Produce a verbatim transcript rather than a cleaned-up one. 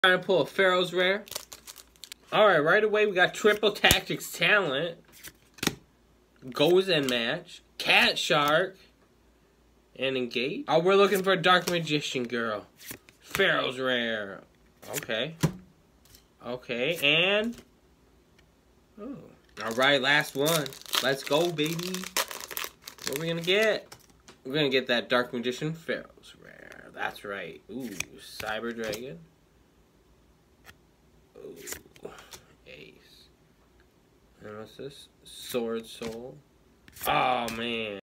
Trying to pull a Pharaoh's rare. Alright, right away we got Triple Tactics Talent. Goes and Match. Cat Shark. And Engage. Oh, we're looking for a Dark Magician Girl. Pharaoh's rare. Okay. Okay, and... Oh. Alright, last one. Let's go, baby. What are we gonna get? We're gonna get that Dark Magician Pharaoh's rare. That's right. Ooh, Cyber Dragon. Ooh, Ace. And what's this? Sword Soul. Oh, man.